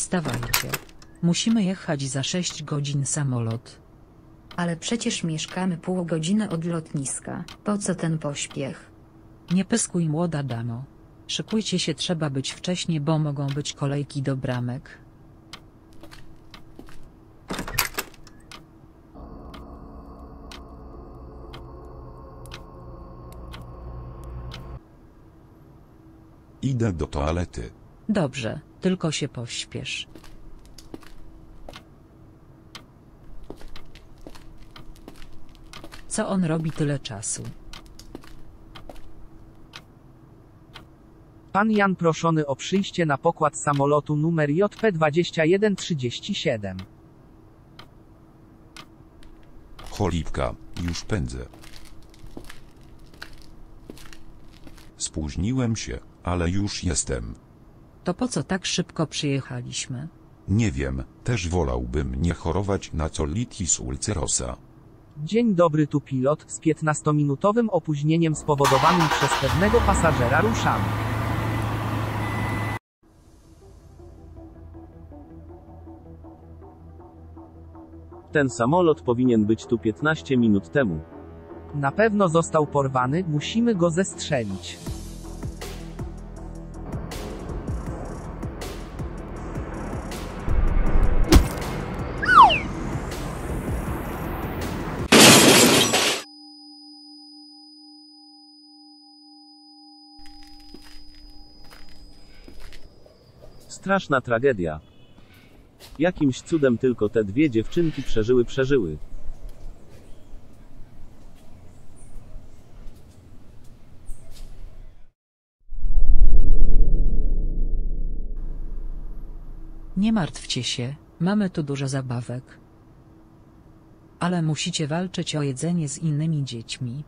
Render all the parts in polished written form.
Wstawajcie. Musimy jechać za 6 godzin samolot. Ale przecież mieszkamy pół godziny od lotniska. Po co ten pośpiech? Nie pyskuj, młoda damo. Szykujcie się, trzeba być wcześnie, bo mogą być kolejki do bramek. Idę do toalety. Dobrze, tylko się pośpiesz. Co on robi tyle czasu? Pan Jan proszony o przyjście na pokład samolotu numer JP2137. Cholipka, już pędzę. Spóźniłem się, ale już jestem. To po co tak szybko przyjechaliśmy? Nie wiem, też wolałbym nie chorować na colitis ulcerosa. Dzień dobry, tu pilot. Z 15-minutowym opóźnieniem spowodowanym przez pewnego pasażera ruszamy. Ten samolot powinien być tu 15 minut temu. Na pewno został porwany, musimy go zestrzelić. Straszna tragedia. Jakimś cudem tylko te dwie dziewczynki przeżyły. Nie martwcie się, mamy tu dużo zabawek. Ale musicie walczyć o jedzenie z innymi dziećmi.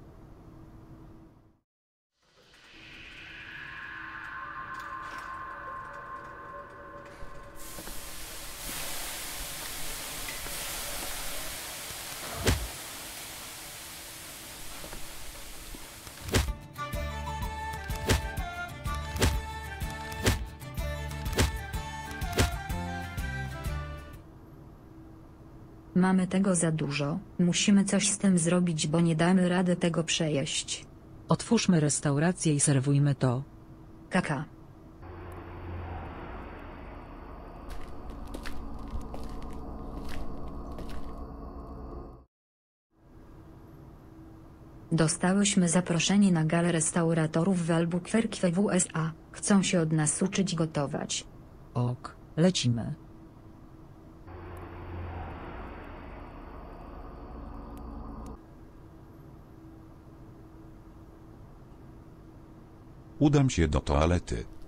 Mamy tego za dużo, musimy coś z tym zrobić, bo nie damy rady tego przejeść. Otwórzmy restaurację i serwujmy to. Kaka. Dostałyśmy zaproszenie na galę restauratorów w Albuquerque w USA. Chcą się od nas uczyć gotować. Ok, lecimy. Udam się do toalety.